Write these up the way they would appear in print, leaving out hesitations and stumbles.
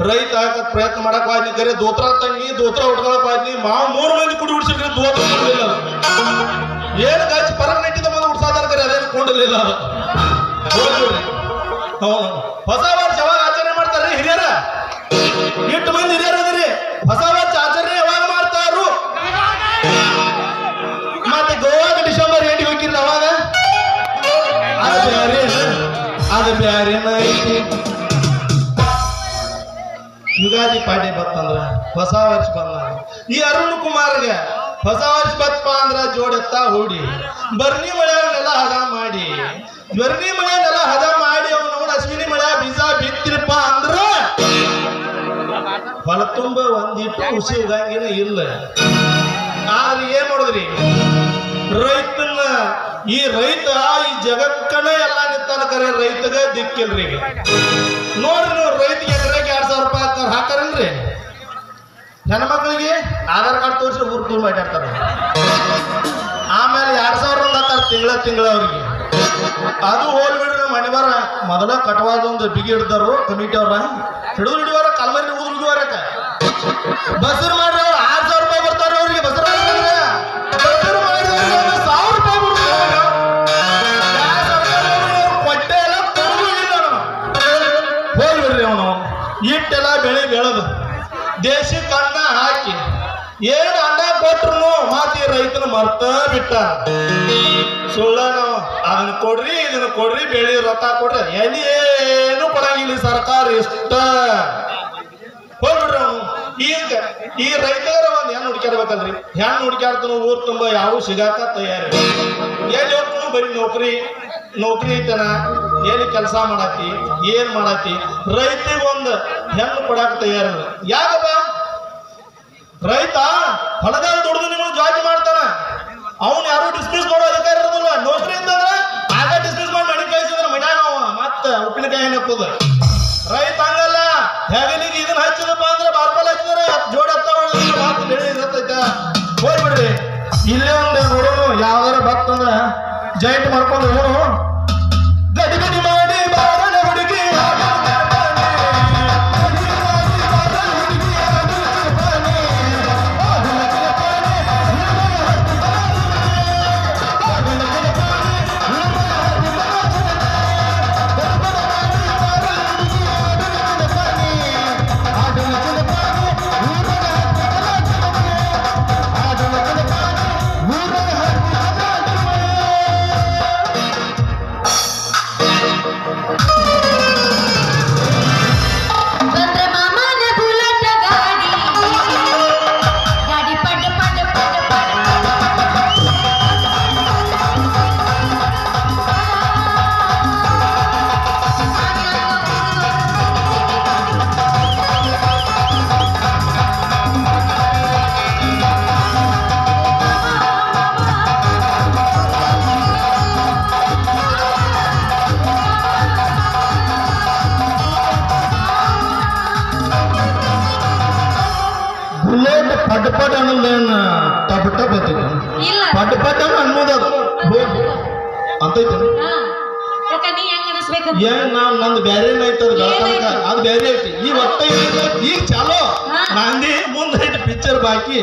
ರೈತ ಆಗಕ್ಕೆ ಪ್ರಯತ್ನ ಮಾಡಕ್ ಹೋದ್ನಿ ಕರೆ ದೋತ್ರ ತಂಗಿ ದೋತ್ರ ಉಟ್ಕೊಳಕ್ ಹೋದ್ನಿ ಮಾವು 3 ಮಂದಿ ಕುಡಿ ಉಡ್ಸಿದ್ರೆ ದೋತ್ರ ಕೊಡಲಿಲ್ಲ ಏನು ಗಚ್ಚ ಪರಕ್ ನೆಟ್ಟಿದ ಮಂದಿ ಉಡ್ಸಾದಾರ ಕರೆ ಅದೇನು ಕೊಂಡಿರ್ಲಿಲ್ಲ ಹೋಗ್ರಿ ಅವನು ಹೊಸ ವರ್ಷ ಯಾವಾಗ ಆಚರಣೆ ಮಾಡ್ತಾರ್ರಿ ಹಿರಿಯರ ಎಷ್ಟು ಮಂದಿ ಹಿರಿಯರ ಅದಿರಿ ಹೊಸ ವರ್ಷ ಆಚರಣೆ ಯಾವಾಗ ಮಾಡ್ತಾರು ಮತ್ತೆ ಗೋವಾಗ ಡಿಸೆಂಬರ್ 8 ಹೋಗಿರ್ಲಿ ಅವಾಗ ಅದು ಬ್ಯಾರೇನ ಐತಿ ಯುಗಾದಿ ಪಾಡ್ಯ ಬತ್ತಂದ್ರ ಹೊಸ ವರ್ಷ ಬಂದ ಈ ಅರುಣ್ ಕುಮಾರ್ಗೆ ಹೊಸ ವರ್ಷ ಬತ್ತಪ್ಪ ಅಂದ್ರ ಜೋಡೆತ್ತ ಹೂಡಿ ಬರ್ನಿ ಮಳೆಯನ್ನೆಲ್ಲ ಹದ ಮಾಡಿ ಬರ್ನಿ ಮಳೆಯನ್ನೆಲ್ಲ ಹದ ಮಾಡಿ ಅವನು ಅಶ್ವಿನಿ ಮಳೆ ಬೀಜ ಬಿತ್ತಿರಪ್ಪ ಅಂದ್ರ ಹೊಲ ತುಂಬ ಒಂದಿಟ್ಟು ಖುಷಿ ಉಗಂಗಿನ ಇಲ್ಲ ಆದ್ರೆ ಏನ್ ನೋಡಿದ್ರಿ ರೈತನ ಈ ರೈತ ಈ ಜಗಕ್ಕನೇ ಎಲ್ಲ ನಿಂತಾನ ಕರೆ ರೈತಗ ದಿಕ್ಕಿಲ್ರಿ ಈಗ ನೋಡ್ರಿ ನೀವು ರೈತಿಗೆ ಎಕರೆಗೆ 2,000 ರೂಪಾಯಿ ಹಾಕಾರನ್ರಿ ಹೆಣ್ಮಕ್ಳಿಗೆ ಆಧಾರ್ ಕಾರ್ಡ್ ತೋರಿಸಿ ಊರ್ ಟೂರ್ ಮಾಡ್ಯಾಡ್ತಾರ ಆಮೇಲೆ 2,000 ಹಾಕಾರ ತಿಂಗಳ ಅವ್ರಿಗೆ ಅದು ಹೋಲ್ ಬಿಡ್ರಿ ಮಣಿವಾರ ಮೊದಲ ಕಟವಾದೊಂದು ಬಿಗಿ ಹಿಡ್ದಾರು ಕಮಿಟಿ ಅವ್ರ ಹಿಡಿದು ಹಿಡಿವಾರ ಕಲ್ಮರಿ ಊದ್ ಹಿಡಿವಾರಕ ಬಸರು ಮಾಡ್ರಿ ಅವ್ರು 6,000 ರೂಪಾಯಿ ಬರ್ತಾರ ಅವ್ರಿಗೆ ಬಸರು ಬಸರು ಮಾಡಿದ್ರೆ 1,000 ರೂಪಾಯಿ ಬಿಡ್ತಾರೆ ಕೊಟ್ಟೆ ಎಲ್ಲ ತಗೊಂಡಿಲ್ಲ ಹೋಲ್ ಬಿಡ್ರಿ ಅವನು ಇಟ್ಟೆಲ್ಲ ಬೆಳೆ ಬೆಳೆದು ದೇಶಕ್ಕೆ ಅನ್ನ ಹಾಕಿ ಏನು ಅನ್ನ ಕೊಟ್ರು ಮಾತಿ ರೈತನ ಮರ್ತ ಬಿಟ್ಟ ಸುಳ್ಳ ನಾವು ಅದನ್ನ ಕೊಡ್ರಿ ಇದನ್ನ ಕೊಡ್ರಿ ಬೆಳಿ ರೊಕ್ಕ ಕೊಡ್ರಿ ಎಲ್ಲಿ ಏನು ಕೊಡಂಗಿಲ್ಲ ಸರ್ಕಾರ ಇಷ್ಟ ಹೋಗ್ಬಿಡ್ರಿ ಅವನು ಈಗ ಈ ರೈತರ ಒಂದ್ ಹೆಣ್ಣು ಹುಡುಕ್ಯಾಡ್ಬೇಕಲ್ರಿ ಹೆಣ್ಣು ಹುಡುಕ್ಯಾಡ್ತಾನು ಊರ್ ತುಂಬಾ ಯಾವ ಸಿಗಾಕ ತಯಾರಿ ಎಲ್ಲಿ ಹೋಗ್ತಾನು ಬರೀ ನೌಕರಿ ಐತನ ಎಲ್ಲಿ ಕೆಲಸ ಮಾಡತಿ ಏನ್ ಮಾಡತಿ ರೈತಿಗೆ ಒಂದು ಹೆಣ್ಣು ಕೊಡಾಕ ತಯಾರಿಲ್ಲ ಯಾಕಪ್ಪ ರೈತ ಹೊಲದಾಗ ದುಡಿದು ನಿಮಗೆ ಜಾತಿ ಮಾಡ್ತಾನ ಅವ್ನು ಯಾರು ಡಿಸ್ಮಿಸ್ ಮಾಡೋ ಅಧಿಕಾರ ಇರೋದಿಲ್ಲ ನೌಕರಿ ಅಂತಂದ್ರ ಆಗ ಡಿಸ್ಮಿಸ್ ಮಾಡಿ ಮನೆ ಕಳಿಸಿದ್ರೆ ಮನ್ಯಾಗ ಮತ್ತ ಉಪ್ಪಿನಕಾಯಿ ನೆಪ್ಪದ ರೈತ ಹಂಗಲ್ಲ ಹೆಗಲಿಗೆ ಇದನ್ನ ಹಚ್ಚಿದಪ್ಪ ಅಂದ್ರೆ ಬಾರ್ಪಲ್ ಹಚ್ಚಿದ್ರೆ ಜೋಡಿ ಮಾತು ಬೆಳೆ ಇರತ್ತೈತ ಹೋಗ್ಬಿಡ್ರಿ ಇಲ್ಲೇ ಒಂದು ನೋಡೋನು ಯಾವ್ದಾರ ಬತ್ತಂದ್ರ ಜಾಯಿಂಟ್ ಮಾಡ್ಕೊಂಡು ಹೋಗೋನು ಗಡಿ ಗಡಿ ಮಾಡಿ ಬಾರನ ಹುಡುಗಿ ಪಟ್ ಅನ್ನೋದೇನು ಟಪ್ ಟಪ್ ಹತ್ತಿತ್ತು ಪಟ್ ಅನ್ನೋದು ಅಂತೈತೆ ಏನ್ ನಂದು ಬ್ಯಾರೆ ಐತದ ಗಳತನಕ ಅದು ಬ್ಯಾರೆ ಐತಿ ಈ ಒಟ್ಟ ಈಗ ಚಾಲೋ ನಂದಿ ಮುಂದೆ ಐತಿ ಪಿಕ್ಚರ್ ಬಾಕಿ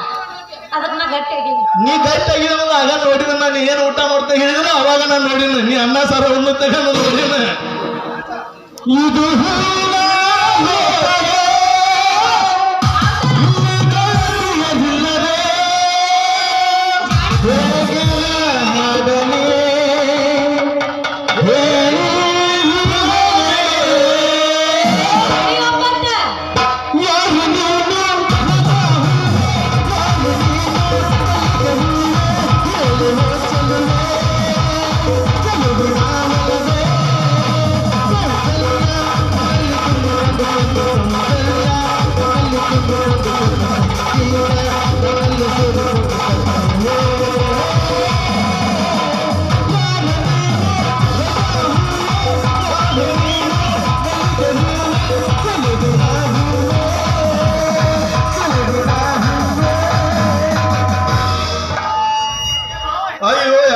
ನೀ ಗಟ್ಟಿ ಆಗಿದ ಆಗ ನೋಡಿದ ನಾನು ಏನ್ ಊಟ ಮಾಡ್ತಾ ಹೇಳಿದ್ರು ಅವಾಗ ನಾನು ನೋಡಿನ ನೀ ಅನ್ನ ಸಾರ ಉಣ್ಣುತ್ತಾಗ ನೋಡಿನ ಇದು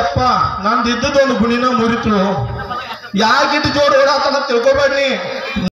ನಂದು ಇದ್ದದೊಂದು ಗುಣಿನ ಮುರಿತು ಯಾಕಿಟ್ಟು ಜೋರು ಓಡಾತನ ತಿಳ್ಕೊಬೇಡ್ರಿ